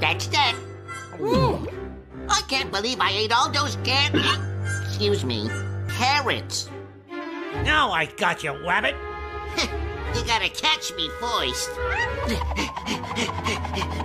That's that. I can't believe I ate all those excuse me, carrots. Now I got you, Wabbit. You gotta catch me first.